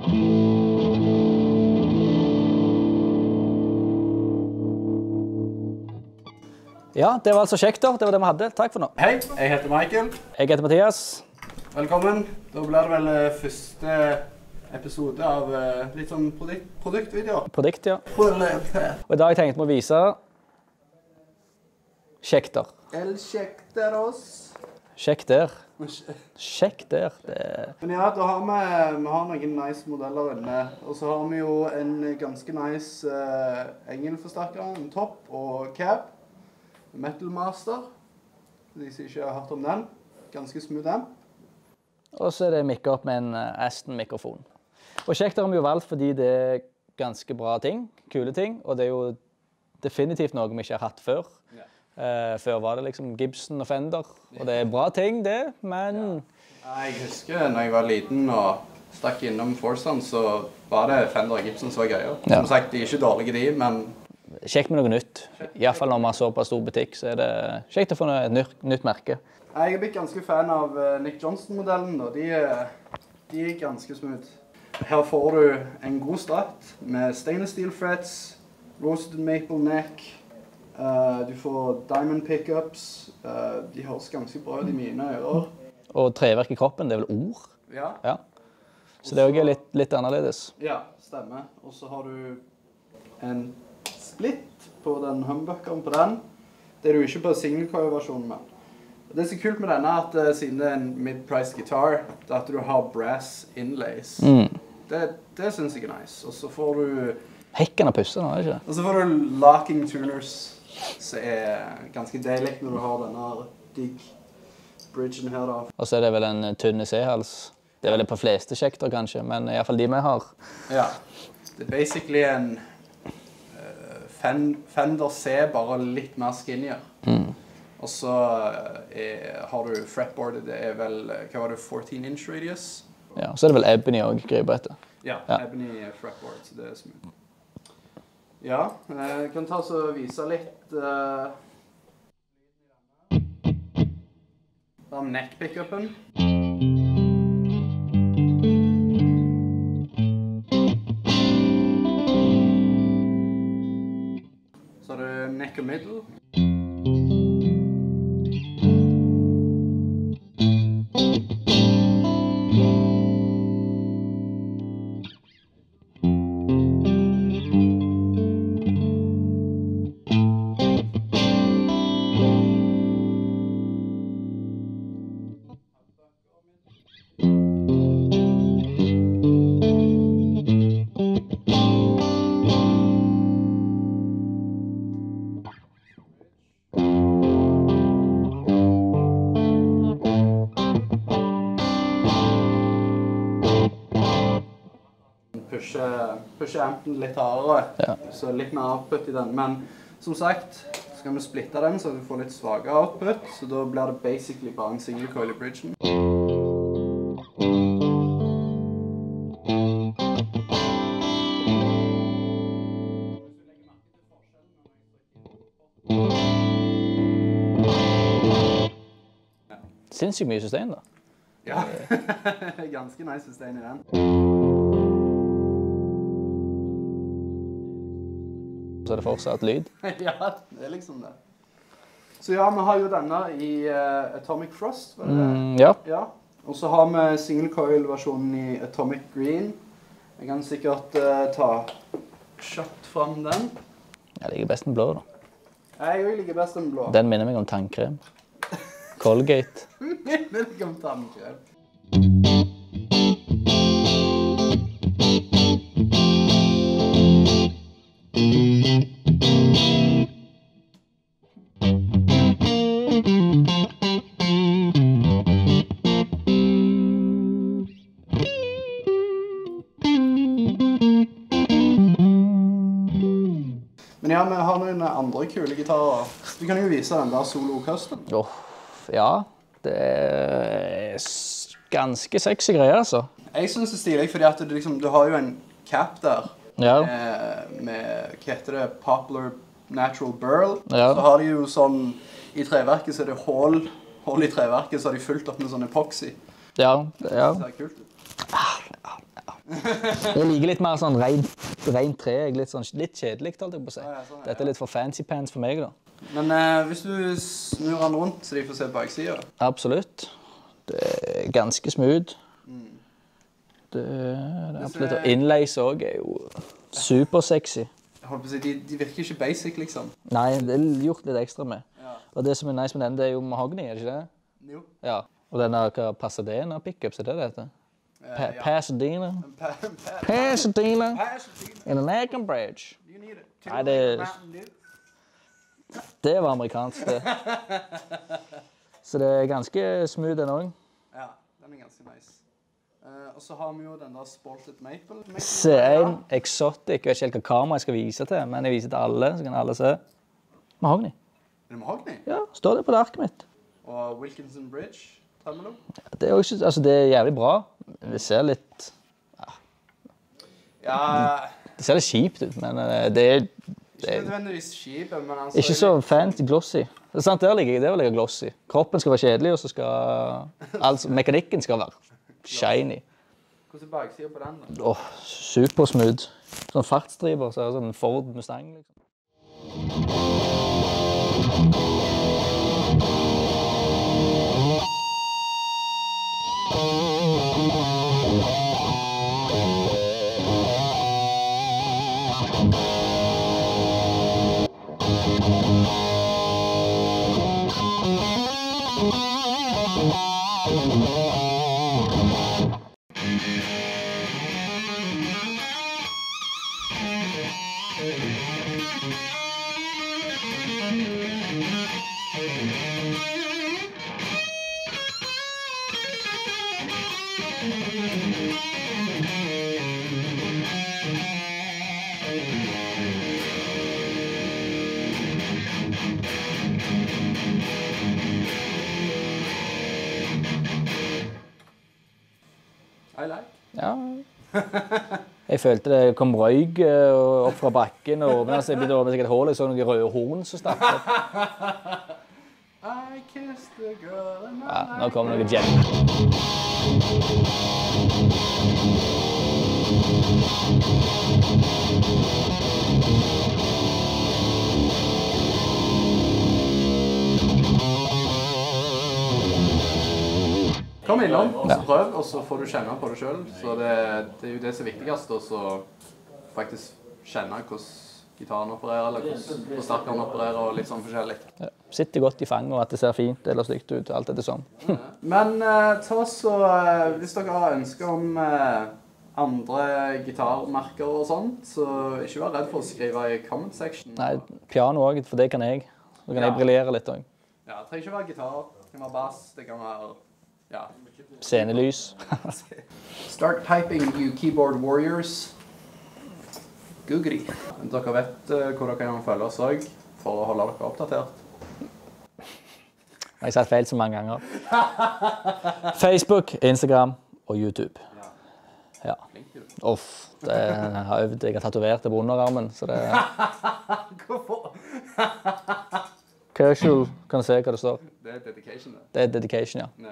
Ja, det var altså Schecter. Det var det vi hadde. Takk for nå. Hei, jeg heter Michael. Jeg heter Mathias. Velkommen. Da blir det vel første episode av litt sånn produktvideoer. Produkt, ja. Og Og i dag tenkte vi å vise Schecter. El Schecteros. Schecter. Schecter. Men ja, da har vi har noen nice modeller inne. Og så har vi jo en ganske nice engelforsterker, en topp og cab. Metal Master, de som ikke har hørt om den. Ganske smooth den. Og så er det mikket opp med en Aston-mikrofon. Og Schecter har vi jo valgt fordi det er ganske bra ting, kule ting, og det er jo definitivt noe vi ikke har hatt før. Ja. Før var det liksom Gibson og Fender, og det er bra ting det, men... Ja. Jeg husker når jeg var liten og stakk innom Forstand, så var det Fender og Gibson som var gøyere. Ja. Som sagt, de er ikke dårlige de, men... Kjekt med noe nytt. I hvert fall når man så på en stor butikk, så er det kjekt å få et nytt merke. Jeg er blitt ganske fan av Nick Johnston-modellen, og de er ganske smooth. Her får du en god start med stainless steel frets, roasted maple neck, du får diamond pickups, de høres ganske bra ut i mine ører. Og treverk i kroppen, det er vel ord? Ja. Ja. Så det er også litt annerledes. Ja, stemmer. Og så har du en split på den humbuckeren på den. Det er du ikke på single-coil-versjonen med. Det er så kult med denne at siden det er en mid-priced guitar, at du har brass inlays. Det synes jeg er nice. Og så får du... Hekken av pussen, er det ikke? Og så får du locking tuners, som er ganske deilig når du har denne digg bridgen her da. Og så er det vel en tynne C-hals. Det er vel på fleste Schecter kanskje, men i hvert fall de vi har. Ja, det er basically en Fender C, bare litt mer skinnier. Og så har du fretboardet, det er vel, hva var det, 14-inch radius? Ja, så er det vel Ebony også griper etter. Ja, Ebony fretboard, så det er smooth. Ja, jeg kan ta så vise litt om neck-pickupen. Så har du neck og middle. Pushe ampen litt hardere, så litt mer output i den. Men som sagt, skal vi splitte den så du får litt svagere output, så da blir det basically bare en single coil i bridgen. Sinnssykt mye sustain da. Ja, ganske nice sustain i den. Så er det fortsatt lyd. Ja, det er liksom det. Så ja, vi har jo denne i Atomic Frost, var det det? Ja. Og så har vi single coil versjonen i Atomic Green. Jeg kan sikkert ta kjapt frem den. Jeg liker best den blå da. Jeg liker best den blå. Den minner meg om tannkrem. Colgate. Minner meg om tannkrem. Men ja, vi har noen andre kule gitarer. Vi kan jo vise den der Solo Custom. Ja, det er ganske sexy greier, altså. Jeg synes det er stilig, fordi at du har jo en cap der. Ja. Med, hva heter det, Poplar Natural Burl. Ja. Så har de jo sånn, i treverket så er det hål i treverket, så har de fullt opp med sånn epoxy. Ja. Det er kult. Jeg liker litt mer sånn rent tre. Litt kjedelig, holdt jeg på å si. Sånn, Dette er litt for fancy pants for meg, da. Men hvis du snur den rundt, så de får se baksida. Absolutt. Det er ganske smooth. Det er absolutt. Og innleis også er jo supersexy. Jeg holdt på å si, de virker ikke basic, liksom. Nei, det er gjort litt ekstra med. Og det som er nice med den, det er jo mahogny, er det ikke det? Jo. Ja. Og denne Pasadena pickups, er det det heter? Pasadena. Pasadena. In an egg and bridge. Nei, det var amerikansk, det. Så det er ganske smooth den også. Ja, den er ganske nice. Og så har vi jo den der Sported Maple. C1 Exotic. Jeg vet ikke helt hva kamera jeg skal vise til, men jeg viser til alle, så kan alle se. Mahogny. Er det mahogny? Ja, står det på det arket mitt. Og Wilkinson Bridge, tremolo. Det er også, altså det er jævlig bra. Det ser litt... Ja... Det ser litt kjipt ut, men det er... Ikke nødvendigvis kjip, men altså... Ikke så fancy glossy. Det er sant, der ligger glossy. Kroppen skal være kjedelig, og så skal... Altså, mekanikken skal være shiny. Hvordan er baksiden på den da? Åh, supersmooth. Sånn fartsdriver, så er det sånn Ford Mustang, liksom. I like. Ja. Jeg følte det kom røyk opp fra bakken, og åpnet seg, begynte å åpne seg et hål, jeg så noen røde horn som startet. I kissed the girl and Ja, nå kommer noen jet. Kom innom, og så prøv, og så får du kjenne på det selv. Så det er jo det som er viktigst, og så faktisk kjenne hvordan gitaren opererer, eller hvordan forsterkeren opererer, og litt sånn forskjellig. Ja. Sitter godt i fanget, og at det ser fint eller stygt ut, alt dette sånn. Men ta så, hvis dere har ønsker om andre gitarmerker og sånt, så ikke vær redd for å skrive i comment section. Nei, piano også, for det kan jeg. Så kan jeg briljere litt også. Ja, det trenger ikke være gitar, det kan være bass, det kan være... Ja. Scenelys. Start typing, you keyboard warriors. Googly. Dere vet hvor dere kan følge oss også, for å holde dere oppdatert. Jeg har sagt feil så mange ganger. Facebook, Instagram og YouTube. Ja. Uff, jeg har tatovert det på underarmen, så det... Hvorfor? Casual, kan du se hva det står? Det er dedication, det. Det er dedication, ja.